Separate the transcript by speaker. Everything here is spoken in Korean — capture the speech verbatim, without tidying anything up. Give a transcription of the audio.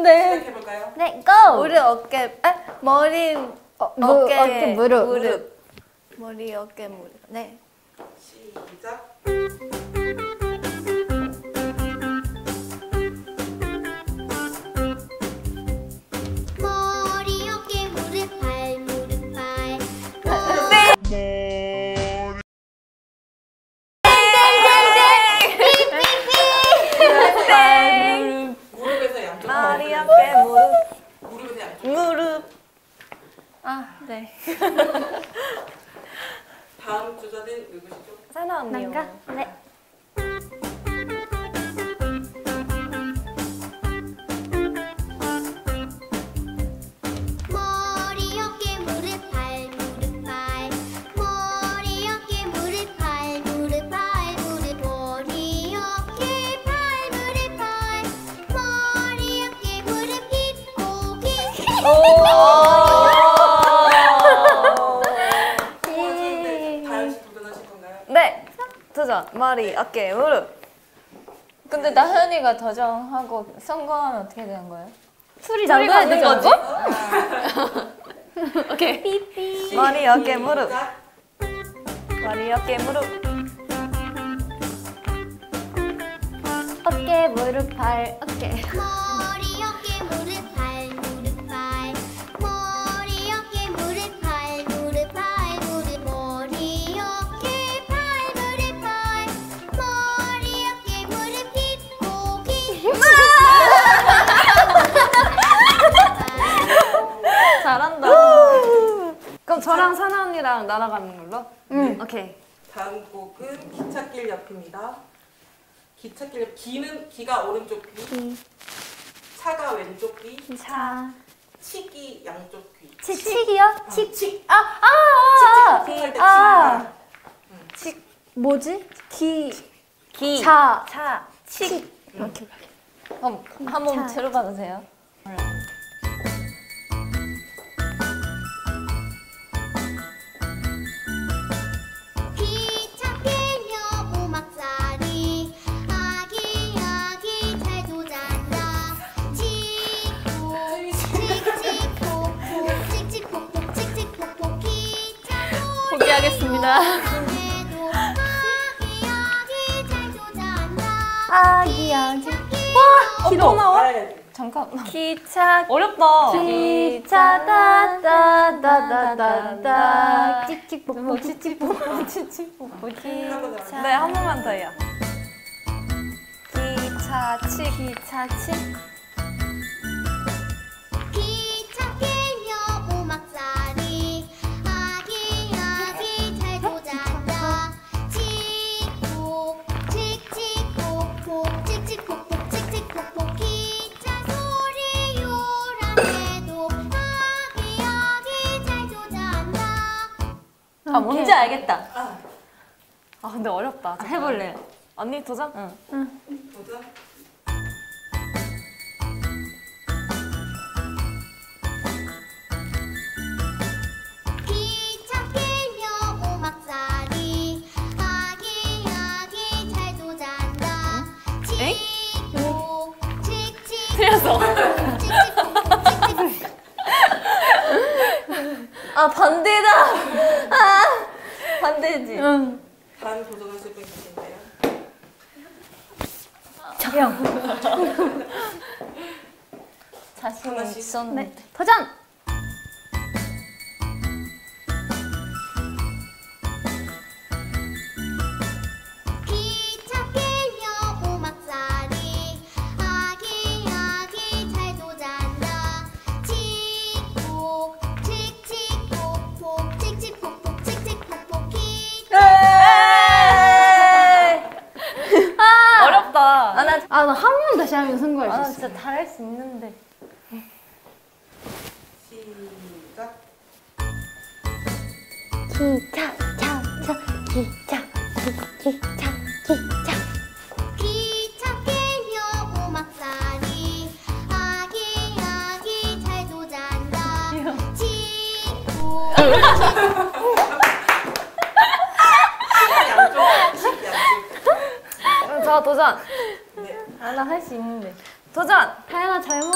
Speaker 1: 네.
Speaker 2: 시작해볼까요?
Speaker 1: 네, 고!
Speaker 3: 우리 어깨, 아, 머리,
Speaker 1: 어, 무,
Speaker 3: 어깨,
Speaker 1: 어깨, 무릎.
Speaker 3: 무릎. 머리, 어깨, 무릎. 네.
Speaker 2: 시작.
Speaker 4: 머리, 어깨, 무릎, 발, 무릎, 발.
Speaker 3: 땡!
Speaker 2: 무릎에서 양쪽.
Speaker 3: 머리, 어깨, 무릎.
Speaker 2: 무릎에서 양쪽.
Speaker 3: 무릎. 아, 네.
Speaker 2: 다음 주자는 누구시죠?
Speaker 3: 사나 언니요.
Speaker 1: 난가? 네.
Speaker 4: 머리, 어깨, 무릎, 발, 무릎, 발. 머리, 어깨, 무릎, 발, 무릎, 발, 무릎. 머리, 어깨, 발, 무릎, 발. 머리, 어깨, 무릎, 힙, 고기.
Speaker 2: 네, 다현 씨 도전하실 건가요?
Speaker 3: 네. 도전. 머리, 어깨, 무릎. 근데 나현이가 도전하고 성공하면 어떻게 되는 거예요?
Speaker 1: 술이 나가야 되지 않고?
Speaker 3: 오케이.
Speaker 1: 삐삐.
Speaker 3: 머리, 어깨, 무릎.
Speaker 2: 시작.
Speaker 3: 머리, 어깨, 무릎.
Speaker 1: 어깨, 무릎, 발, 어깨.
Speaker 4: 머리, 어깨, 무릎, 발, 무릎, 발. 머리, 어깨, 무릎, 발, 무릎, 발, 무릎. 머리, 어깨, 발, 무릎, 발. 머리, 어깨, 무릎, 힙, 고기.
Speaker 3: 잘한다. 그럼 저랑 사나 언니랑 날아가는 걸로?
Speaker 1: 응.
Speaker 3: 오케이.
Speaker 2: 다음 곡은 기찻길 옆입니다. 기찻길 옆. 기는 기가 오른쪽 귀,
Speaker 1: 기,
Speaker 2: 차가 왼쪽 귀,
Speaker 1: 차.
Speaker 2: 치기 양쪽 귀.
Speaker 1: 치, 치기요? 치,
Speaker 2: 치.
Speaker 1: 아, 아, 아.
Speaker 2: 틱할 때
Speaker 1: 아.
Speaker 2: 치기.
Speaker 1: 뭐지? 기,
Speaker 3: 기.
Speaker 1: 차.
Speaker 3: 차.
Speaker 1: 치. 이렇게.
Speaker 3: 그럼 한번
Speaker 1: 차.
Speaker 3: 들어봐도 돼요?
Speaker 4: 기찻길 옆 오막살이 아기 아기 잘도 잔다. 칙칙폭 칙칙폭폭 칙칙폭폭 칙칙폭폭 기차 소리
Speaker 3: 포기하겠습니다.
Speaker 4: 안에도 아기 아기 잘도 잔다.
Speaker 1: 아기, 아기.
Speaker 2: 와,
Speaker 1: 길어.
Speaker 2: 나와.
Speaker 3: 잠깐만. 기차. 어렵다.
Speaker 1: 기차, 다, 다, 다, 다, 다, 다. 찍찍폭폭, 찍찍폭폭.
Speaker 3: 기차. 네, 한 번만 더요. 기차 치. 기차 치.
Speaker 4: 기찻길 옆 오막살이 아기 아기 잘도 잔다. 칙폭 칙칙폭폭 칙칙폭폭 칙칙폭폭 기차 소리 요란해도 아기 아기 잘도 잔다.
Speaker 3: 아, 뭔지 알겠다.
Speaker 2: 아,
Speaker 3: 아, 근데 어렵다. 잠깐만.
Speaker 1: 해볼래요.
Speaker 3: 언니 도전? 응.
Speaker 2: 도전.
Speaker 4: 기찻길 옆 오막살이 아기 아기 잘도 잔다.
Speaker 3: 엥?
Speaker 4: 칙폭 칙칙
Speaker 3: 틀렸어.
Speaker 4: 칙칙폭폭
Speaker 3: 아, 반대다. 아, 반대지.
Speaker 1: 응.
Speaker 2: 다음 도전하실 분 계신가요?
Speaker 1: 형.
Speaker 3: 자신
Speaker 2: 하나씩.
Speaker 3: 있었는데.
Speaker 1: 네. 도전!
Speaker 4: 기찻길 옆 오막살이 아기 아기 잘도 잔다. 칙폭 칙칙폭폭 칙칙폭폭 칙칙폭폭 기차
Speaker 3: 어렵다. 아, 나,
Speaker 1: 아, 나 한 번 다시 하면 승부할
Speaker 3: 아, 나
Speaker 1: 수 있어.
Speaker 3: 진짜 잘할 수 있는데.
Speaker 2: 시작.
Speaker 1: 기차, 차, 차, 기차, 기, 기차, 기차.
Speaker 4: 기찻길 옆 오막살이 아기 아기 잘도 잔다. 칙폭
Speaker 2: 양쪽. 칙 양쪽.
Speaker 3: 그럼 저 도전.
Speaker 2: 네.
Speaker 3: 아, 나 할 수 있는데. 도전!
Speaker 1: 다현아 잘